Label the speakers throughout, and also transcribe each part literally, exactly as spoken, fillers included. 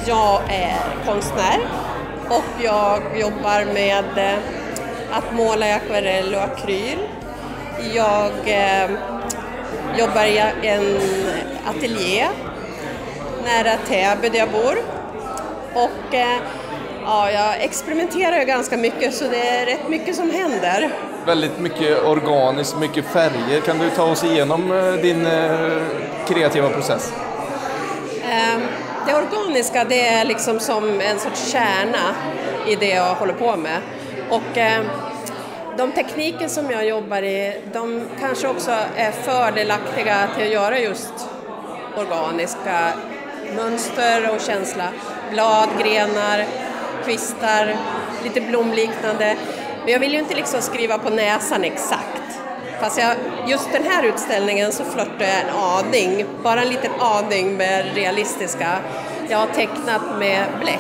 Speaker 1: Jag är konstnär och jag jobbar med att måla i akvarell och akryl. Jag eh, jobbar i en ateljé nära Täby där jag bor. Och eh, ja, jag experimenterar ju ganska mycket, så det är rätt mycket som händer.
Speaker 2: Väldigt mycket organiskt, mycket färger. Kan du ta oss igenom din eh, kreativa process?
Speaker 1: Eh, det organiska, det är liksom som en sorts kärna i det jag håller på med. Och eh, de tekniker som jag jobbar i, de kanske också är fördelaktiga till att göra just organiska mönster och känsla. Blad, grenar, kvistar, lite blomliknande. Men jag vill ju inte liksom skriva på näsan exakt. Fast jag, just den här utställningen så flörtar jag en aning, bara en liten aning med realistiska. Jag har tecknat med bläck.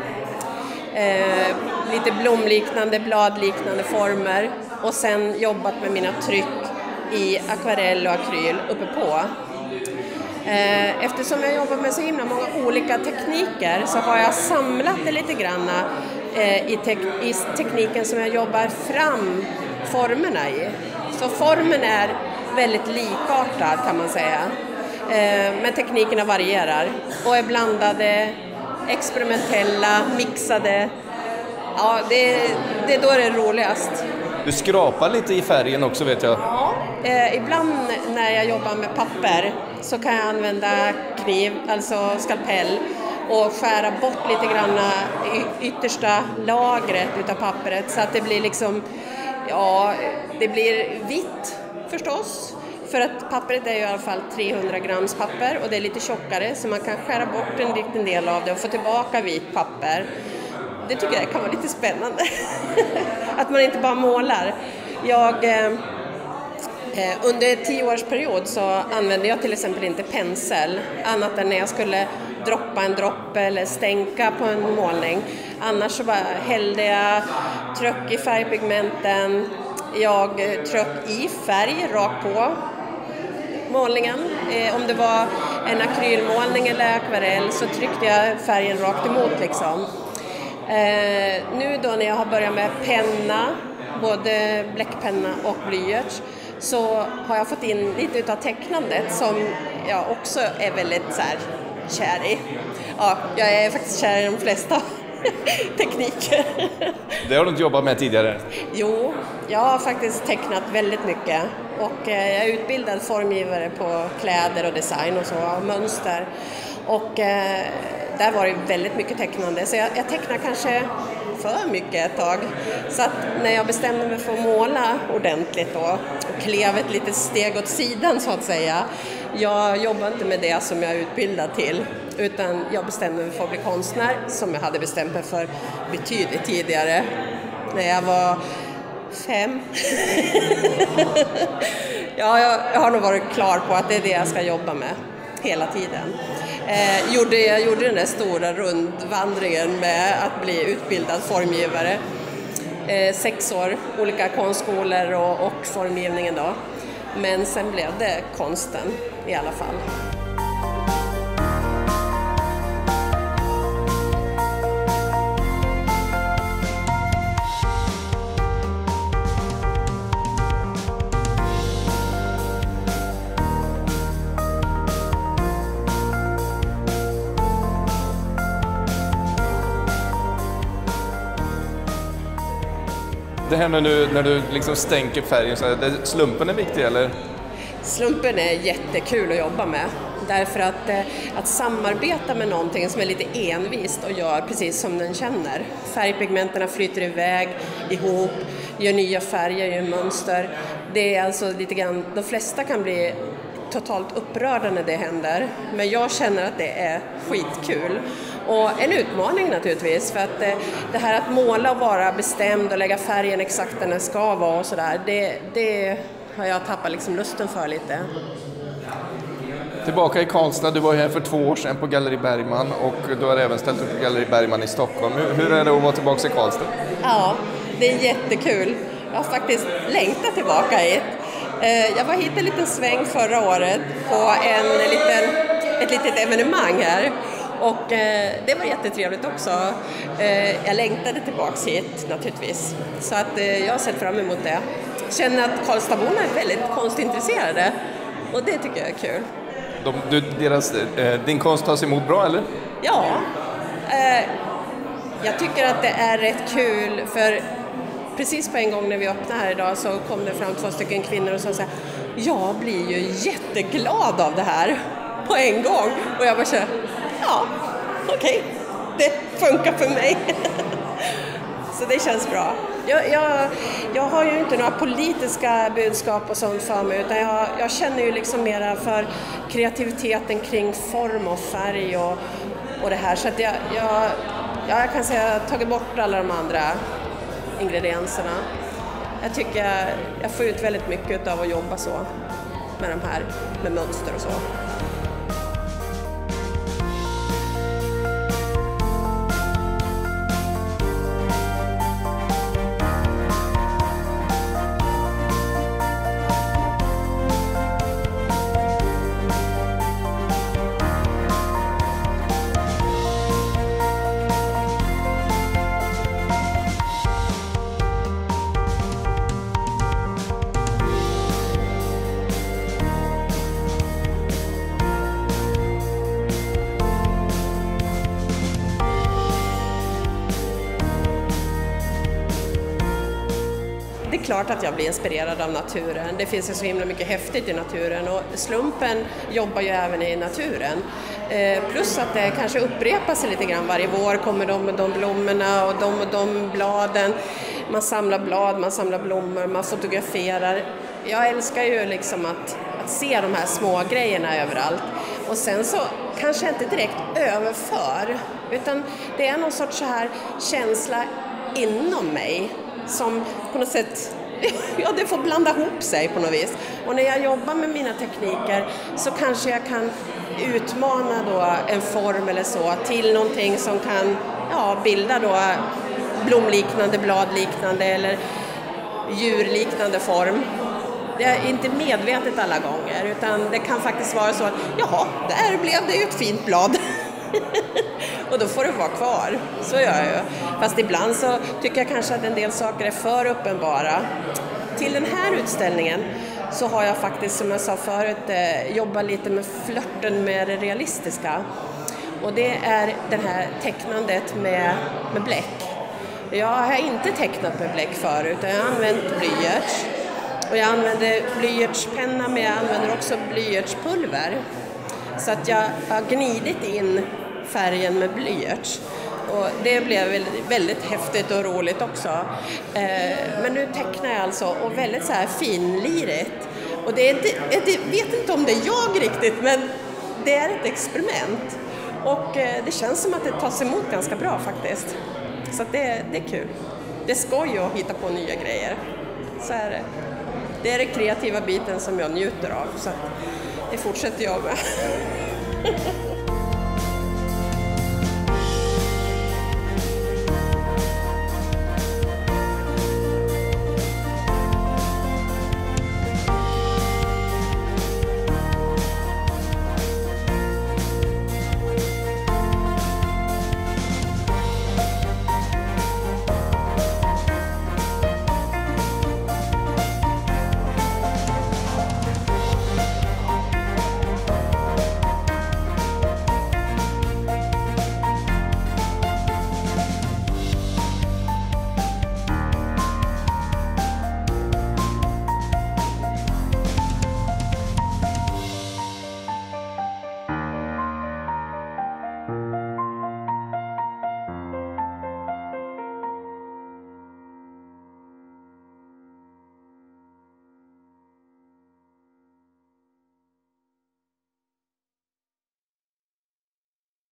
Speaker 1: Eh, lite blomliknande, bladliknande former. Och sen jobbat med mina tryck i akvarell och akryl uppe på. Eftersom jag jobbar med så himla många olika tekniker så har jag samlat det lite grann i, tek- i tekniken som jag jobbar fram formerna i. Så formen är väldigt likartad kan man säga. Men teknikerna varierar och är blandade, experimentella, mixade. Ja, det, det är då det är roligast.
Speaker 2: Du skrapar lite i färgen också, vet jag.
Speaker 1: Ja, eh, ibland när jag jobbar med papper så kan jag använda kniv, alltså skalpell, och skära bort lite grann y- yttersta lagret utav pappret så att det blir liksom, ja, det blir vitt förstås. För att pappret är ju i alla fall trehundra grams papper och det är lite tjockare så man kan skära bort en liten del av det och få tillbaka vitt papper. Det tycker jag kan vara lite spännande. Att man inte bara målar. Jag, eh, under en tioårsperiod så använde jag till exempel inte pensel. Annat än när jag skulle droppa en droppe eller stänka på en målning. Annars så bara hällde jag tröck i färgpigmenten. Jag tröck i färg rakt på målningen. Eh, om det var en akrylmålning eller akvarell så tryckte jag färgen rakt emot liksom. Eh, nu då när jag har börjat med penna, både bläckpenna och blyerts, så har jag fått in lite utav tecknandet som jag också är väldigt så här, kär i. Ja, jag är faktiskt kär i de flesta tekniker.
Speaker 2: Det har du inte jobbat med tidigare?
Speaker 1: Jo, jag har faktiskt tecknat väldigt mycket och eh, jag är utbildad formgivare på kläder och design och så, och mönster. Och eh, där var det väldigt mycket tecknande, så jag, jag tecknar kanske för mycket ett tag. Så att när jag bestämde mig för att måla ordentligt då, och klev ett litet steg åt sidan så att säga. Jag jobbar inte med det som jag är utbildad till, utan jag bestämde mig för att bli konstnär som jag hade bestämt mig för betydligt tidigare. När jag var fem. Ja, jag, jag har nog varit klar på att det är det jag ska jobba med hela tiden. Eh, gjorde, jag gjorde den där stora rundvandringen med att bli utbildad formgivare. Eh, sex år, olika konstskolor och, och formgivningen då. Men sen blev det konsten i alla fall.
Speaker 2: Det här när du, när du liksom stänker färgen, så här, det, slumpen är viktig eller?
Speaker 1: Slumpen är jättekul att jobba med. Därför att, eh, att samarbeta med någonting som är lite envist och gör precis som den känner. Färgpigmenterna flyter iväg ihop, gör nya färger, gör mönster. Det är alltså lite grann, de flesta kan bli totalt upprörda när det händer. Men jag känner att det är skitkul. Och en utmaning naturligtvis, för att eh, det här att måla och vara bestämd och lägga färgen exakt där den ska vara och sådär, det, det har jag tappat liksom lusten för lite.
Speaker 2: Tillbaka i Karlstad, du var här för två år sedan på Galleri Bergman och du har även ställt upp på Galleri Bergman i Stockholm. Hur, hur är det att vara tillbaka i Karlstad?
Speaker 1: Ja, det är jättekul. Jag har faktiskt längtat tillbaka hit. Jag var hit en liten sväng förra året på en liten, ett litet evenemang här. Och eh, det var jättetrevligt också. Eh, jag längtade tillbaks hit naturligtvis. Så att eh, jag har sett fram emot det. Känner att Karlstadborna är väldigt konstintresserade och det tycker jag är kul.
Speaker 2: De, du, deras, eh, din konst tas emot bra eller?
Speaker 1: Ja, eh, jag tycker att det är rätt kul för precis på en gång när vi öppnade här idag så kom det fram två stycken kvinnor och sa så här, jag blir ju jätteglad av det här på en gång. Och jag bara känner, ja, okej, okay, det funkar för mig. Så det känns bra. Jag, jag, jag har ju inte några politiska budskap och sånt för mig utan jag, jag känner ju liksom mera för kreativiteten kring form och färg och, och det här. Så att jag, jag, jag kan säga att jag har tagit bort alla de andra ingredienserna. Jag tycker jag, jag får ut väldigt mycket av att jobba så med de här, med mönster och så. Det är klart att jag blir inspirerad av naturen. Det finns ju så himla mycket häftigt i naturen och slumpen jobbar ju även i naturen. Eh, plus att det kanske upprepar sig lite grann. Varje vår kommer de och de blommorna och de och de bladen. Man samlar blad, man samlar blommor, man fotograferar. Jag älskar ju liksom att, att se de här små grejerna överallt. Och sen så kanske jag inte direkt överför utan det är någon sorts så här känsla inom mig som på något sätt, ja det får blanda ihop sig på något vis. Och när jag jobbar med mina tekniker så kanske jag kan utmana då en form eller så till någonting som kan ja, bilda då blomliknande, bladliknande eller djurliknande form. Det är inte medvetet alla gånger utan det kan faktiskt vara så att jaha, där blev det ju ett fint blad. Och då får det vara kvar, så gör jag ju. Fast ibland så tycker jag kanske att en del saker är för uppenbara. Till den här utställningen så har jag faktiskt, som jag sa förut, eh, jobbat lite med flörten med det realistiska. Och det är det här tecknandet med, med bläck. Jag har inte tecknat med bläck förut, utan jag har använt blyerts. Och jag använder blyertspenna, men jag använder också blyertspulver. Så att jag har gnidit in färgen med blyerts. Och det blev väldigt, väldigt häftigt och roligt också. Eh, men nu tecknar jag alltså och väldigt så här finlirigt. Och det är inte, jag vet inte om det är jag riktigt, men det är ett experiment. Och eh, det känns som att det tas emot ganska bra faktiskt. Så att det, det är kul. Det är skoj att hitta på nya grejer. Så är det. Det är den kreativa biten som jag njuter av. Så att det fortsätter jag med.